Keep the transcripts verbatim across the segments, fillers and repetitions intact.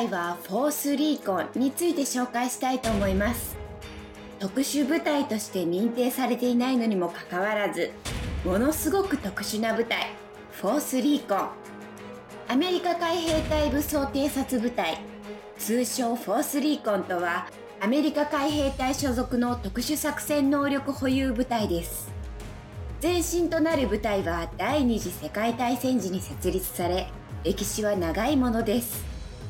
回はフォースリーコンについて紹介したいと思います。特殊部隊として認定されていないのにもかかわらず、ものすごく特殊な部隊、フォースリーコン。アメリカ海兵隊武装偵察部隊、通称フォースリーコンとは、アメリカ海兵隊所属の特殊作戦能力保有部隊です。前身となる部隊は第二次世界大戦時に設立され、歴史は長いものです。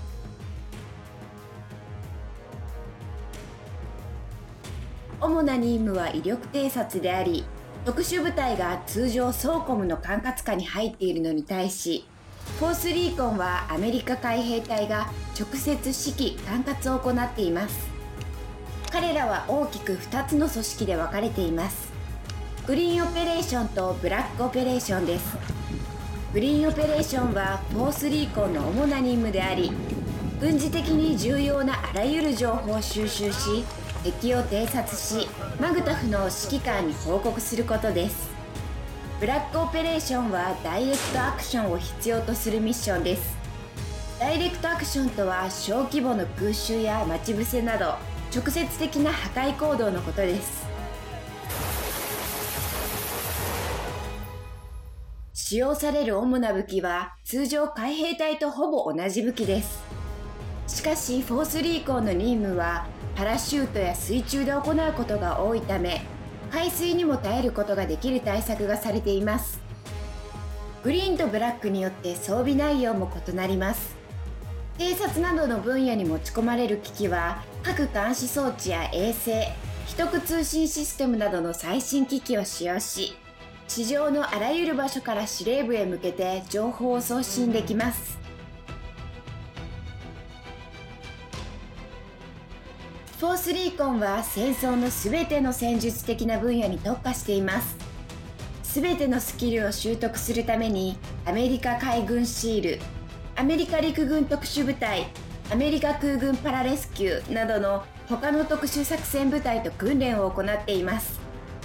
主な任務は威力偵察であり、特殊部隊が通常ソーコムの管轄下に入っているのに対し、フォースリーコンはアメリカ海兵隊が直接指揮・管轄を行っています。彼らは大きくふたつの組織で分かれています。グリーンオペレーションとブラックオペレーションです。グリーンオペレーションはフォースリーコンの主な任務であり、軍事的に重要なあらゆる情報を収集し、敵を偵察し、マグタフの指揮官に報告することです。ブラックオペレーションはダイレクトアクションを必要とするミッションです。ダイレクトアクションとは小規模の空襲や待ち伏せなど直接的な破壊行動のことです。使用される主な武器は通常海兵隊とほぼ同じ武器です。しかしフォースリーコンの任務はパラシュートや水中で行うことが多いため、海水にも耐えることができる対策がされています。グリーンとブラックによって装備内容も異なります。偵察などの分野に持ち込まれる機器は各監視装置や衛星、秘匿通信システムなどの最新機器を使用し、地上のあらゆる場所から司令部へ向けて情報を送信できます。フォースリーコンは戦争のすべての戦術的な分野に特化しています。すべてのスキルを習得するためにアメリカ海軍シール、アメリカ陸軍特殊部隊、アメリカ空軍パラレスキューなどの他の特殊作戦部隊と訓練を行っています。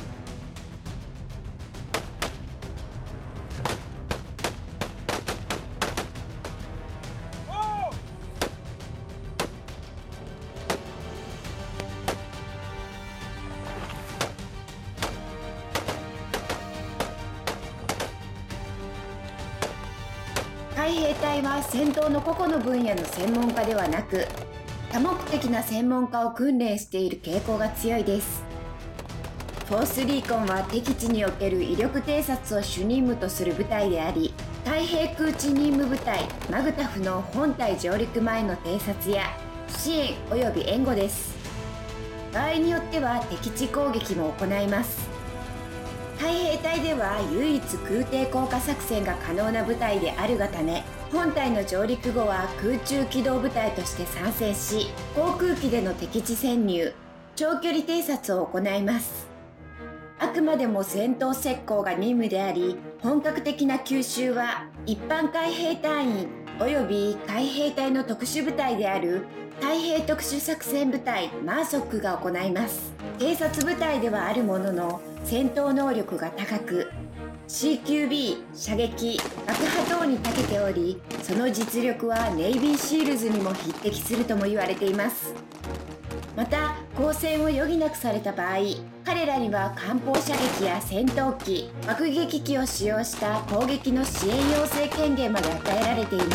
海兵隊は戦闘の個々の分野の専門家ではなく、多目的な専門家を訓練している傾向が強いです。フォースリーコンは敵地における威力偵察を主任務とする部隊であり、太平空地任務部隊マグタフの本体上陸前の偵察や支援及び援護です。場合によっては敵地攻撃も行います。海兵隊では唯一空挺降下作戦が可能な部隊であるがため、本隊の上陸後は空中機動部隊として参戦し、航空機での敵地潜入、長距離偵察を行います。あくまでも戦闘設行が任務であり、本格的な急襲は一般海兵隊員及び海兵隊の特殊部隊である太平特殊作戦部隊マーソックが行います。偵察部隊ではあるものの、戦闘能力が高く シーキュービー 射撃爆破等に長けており、その実力はネイビーシールズにも匹敵するとも言われています。また交戦を余儀なくされた場合、彼らには艦砲射撃や戦闘機、爆撃機を使用した攻撃の支援要請権限まで与えられています。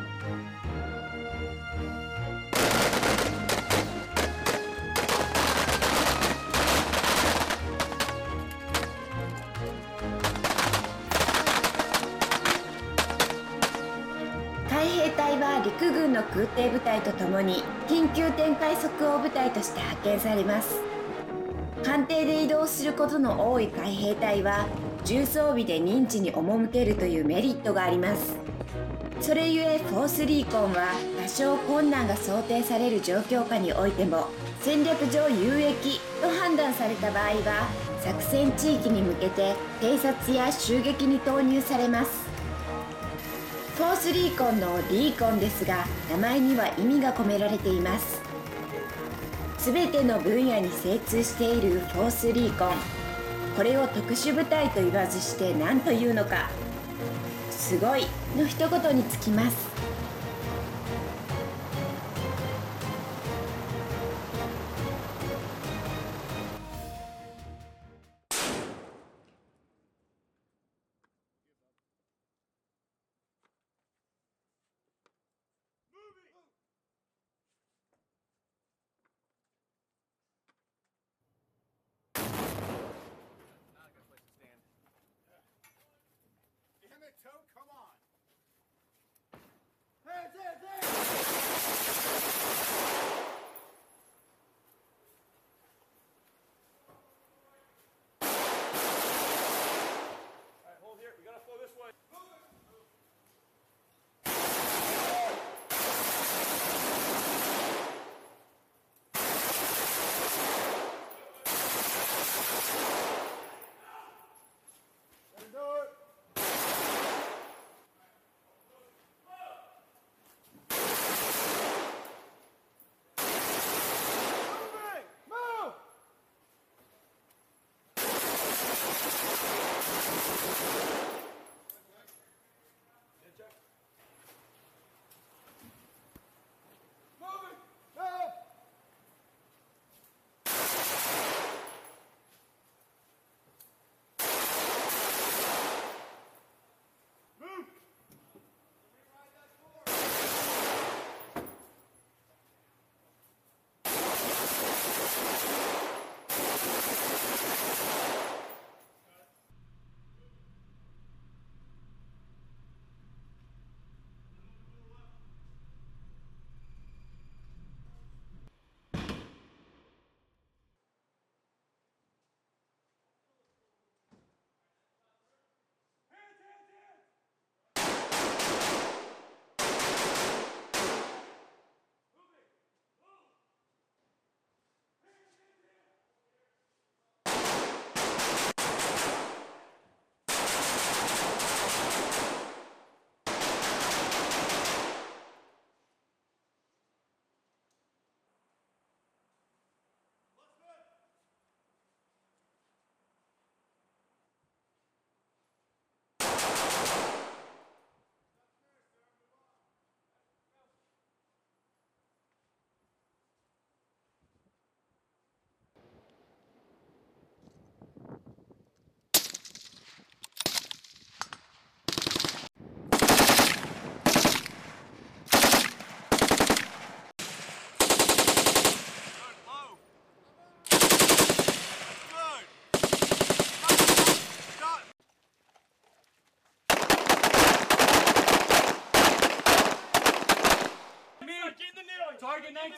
海兵隊は陸軍の空挺部隊とともに緊急展開即応部隊として派遣されます。艦艇で移動することの多い海兵隊は重装備で認知に赴けるというメリットがあります。それゆえフォースリーコンは多少困難が想定される状況下においても戦略上有益と判断された場合は作戦地域に向けて偵察や襲撃に投入されます。フォースリーコンのリーコンですが、名前には意味が込められています。すべての分野に精通しているフォースリーコン。これを特殊部隊と言わずして何というのか。すごいの一言につきます。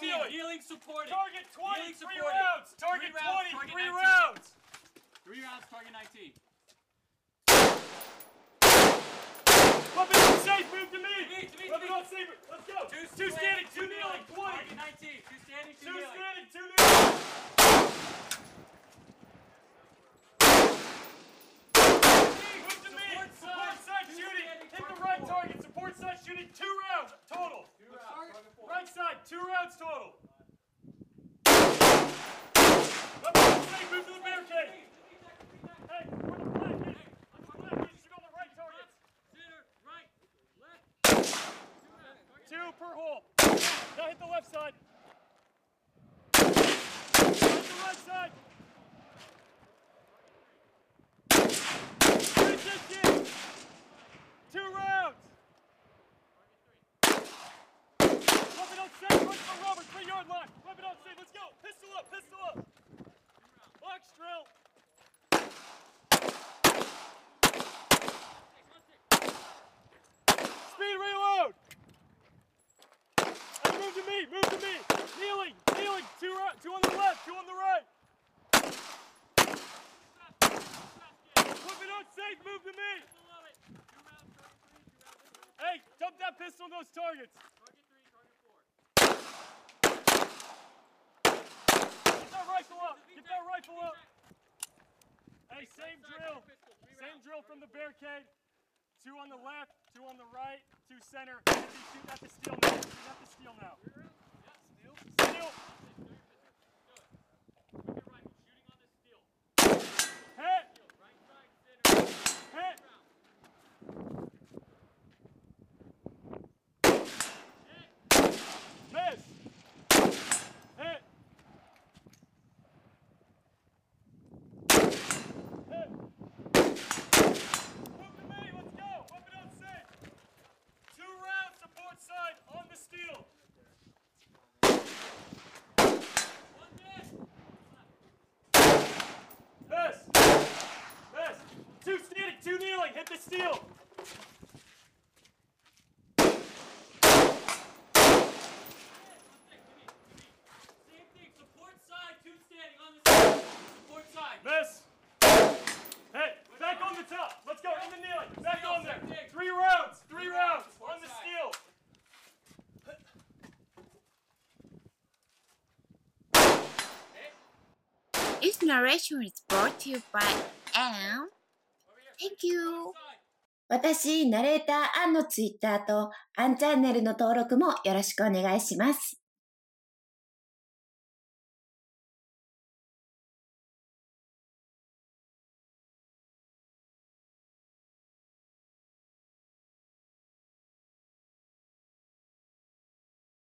kneeling. Kneeling supporting. Target twenty, Kneeling three supporting. rounds. Target Three rounds, twenty, target three nineteen. rounds. Three rounds, target nineteen. Weapon on safe, move to me. To me, to me, to Weapon me. on safe, let's go. Two, Two standing, two kneeling, twenty. Target nineteen. Two standing, two, Two kneeling. standing, two kneeling. Move to me. Support Support side. side Two shooting. standing, Hit the target right four. target. Support side shooting. Two rounds total. Two rounds, target four. Right side, two rounds total. Weapon on safe, move to the barricade. Hey, where the flag is? Flag is, shoot on the right targets. Center, right, left. Two per hole. Now hit the left side. Hit the right side. Finish this shit. Two rounds. Weapon on safe, run for Robert, three yard line. Weapon on safe, let's go. Pistol up, pistol up. Box drill. Speed reload. Hey, move to me, move to me. Kneeling, kneeling. Two, right, two on the left, two on the right. Weapon on safe, move to me. Hey, dump that pistol on those targets. Target three, target four. Get that rifle up. Get that rifle up. Hey, same drill. Same drill from the barricade. Two on the left, two on the right, two center. Shoot at the steel now. Shoot at the steel now. Steel. With your rifle, shooting on the steel. Hit. Right side, center. Hit. Miss. Hit. Hit. Move to me, let's go. Weapon on safe. Two rounds, support side on the steel. One miss. Miss. Miss. Two standing, two kneeling. Hit the steel. Same thing, support side, two standing on the side. Support side. Miss. Hey, back on the top. Let's go. In the kneeling. Back Steel, on there. same thing. Three rounds. Three Three rounds rounds, support on the side. steel. This narration is brought to you by Anne. Over here. Thank you. Side. 私、ナレーターアンのツイッターとアンチャンネルの登録もよろしくお願いします。